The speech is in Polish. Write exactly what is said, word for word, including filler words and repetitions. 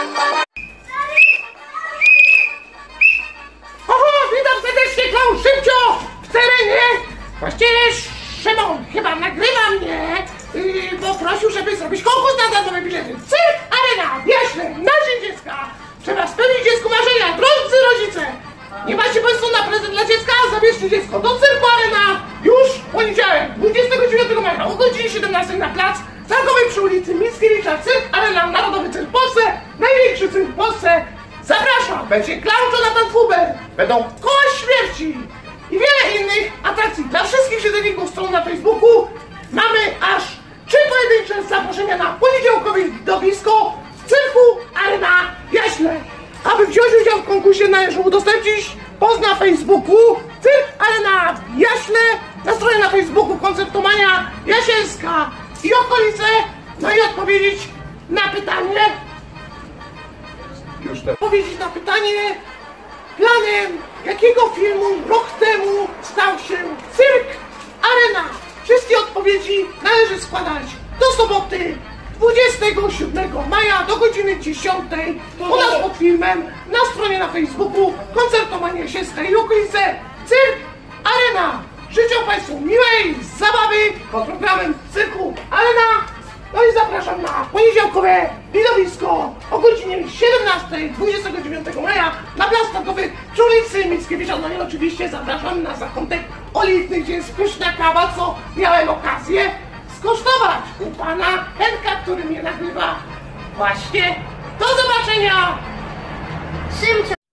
Oho, witam serdecznie, Klaus Szybcio w terenie. Właściwie Szymon chyba nagrywa mnie, yy, bo prosił, żeby zrobić konkurs na darmowe bilety. Cyrk Arena, Jaśle, na Dzień Dziecka. Trzeba spełnić dziecku marzenia, drodzy rodzice. Nie macie pomysłu na prezent dla dziecka? Zabierzcie dziecko do Cyrku Arena już w poniedziałek, dwudziestego dziewiątego maja o godzinie siedemnastej na plac Targowej przy ulicy Mickiewicza. Cyrk Arena, Narodowy Cyrk w Polsce, największy cyrk w Polsce. Zapraszam! Będzie Clown Jonathan Fuber, będą koła śmierci i wiele innych atrakcji dla wszystkich czytelników stron na Facebooku. Mamy aż trzy pojedyncze zaproszenia na poniedziałkowe widowisko w Cyrku Arena Jaśle. Aby wziąć udział w konkursie, należy udostępnić post na Facebooku Cyrk Arena Jaśle, na stronie na Facebooku Koncertomania Jasielska i okolice, no i odpowiedzieć na pytanie Już tak. Odpowiedzieć na pytanie, planem jakiego filmu rok temu stał się Cyrk Arena. Wszystkie odpowiedzi należy składać do soboty dwudziestego siódmego maja do godziny dziesiątej u nas pod filmem na stronie na Facebooku Koncertomania Jasielska i okolice Cyrk Arena. Życzę Państwu miłej zabawy pod programem Cyrku Arena. No i zapraszam na poniedziałkowe widowisko o godzinie siedemnastej dwudziestego dziewiątego maja na plac Targowy przy ulicy Mickiewicza. No i oczywiście zapraszam na zakątek oliwny, gdzie jest pyszna kawa, co miałem okazję skosztować u pana Henka, który mnie nagrywa. Właśnie, do zobaczenia! Szymcio.